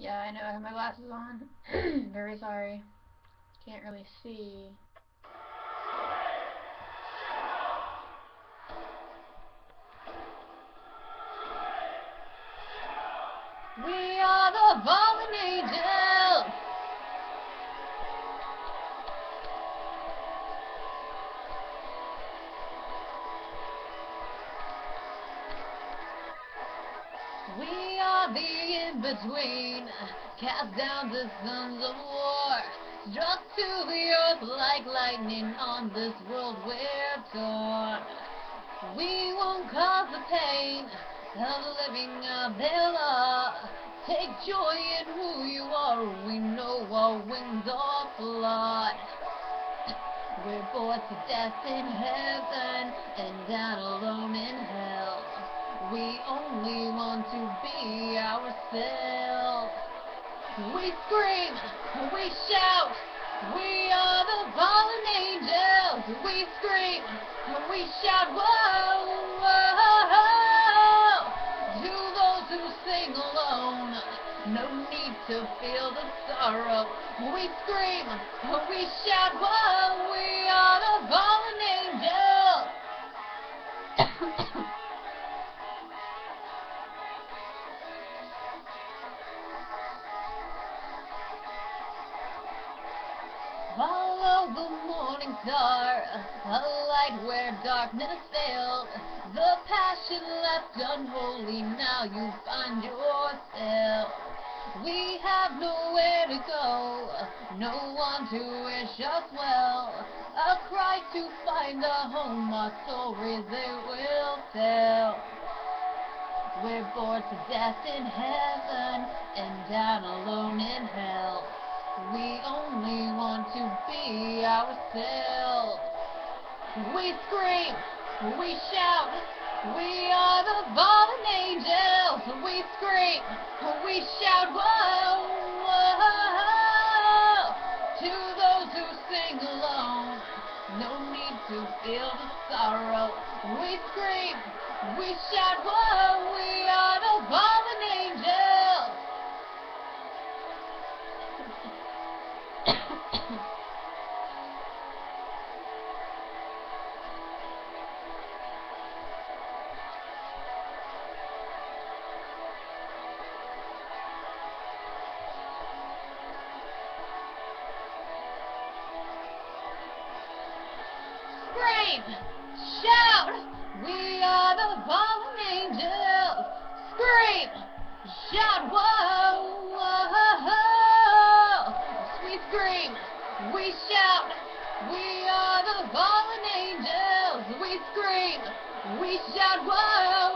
Yeah, I know. I have my glasses on. Very sorry. Can't really see. We are the fallen angels. We are the in-between, cast down the sons of war, struck to the earth like lightning on this world we're torn. We won't cause the pain of living up their law. Take joy in who you are, we know our wings are flawed. We're born to death in heaven and down alone in hell. We only want to be ourselves. We scream, we shout, we are the fallen angels. We scream, we shout, whoa, whoa. To those who sing alone, no need to feel the sorrow. We scream, we shout, whoa, we are the fallen angels. Follow the morning star, a light where darkness failed. The passion left unholy, now you find yourself. We have nowhere to go, no one to wish us well. A cry to find a home, our stories they will tell. We're bored to death in heaven and down alone in hell. We only want to be ourselves. We scream, we shout, we are the fallen angels. We scream, we shout, whoa, whoa. To those who sing alone, no need to feel the sorrow. We scream, we shout, whoa, we are the fallen angels. Scream! Shout! We are the fallen angels! Scream! Shout! Whoa! Whoa! We scream! We shout! We are the fallen angels! We scream! We shout! Whoa!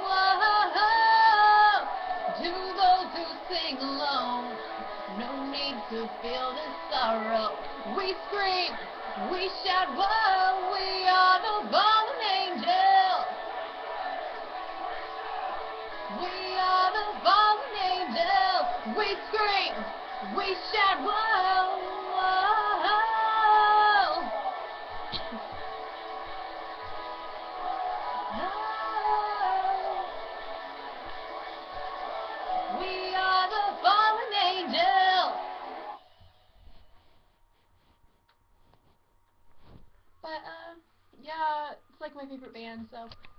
Whoa! To those who sing alone, no need to feel this sorrow. We scream! We shout, whoa, we are the fallen angels. We are the fallen angels. We scream, we shout, whoa, whoa. We are the fallen angels. But, yeah, it's like my favorite band, so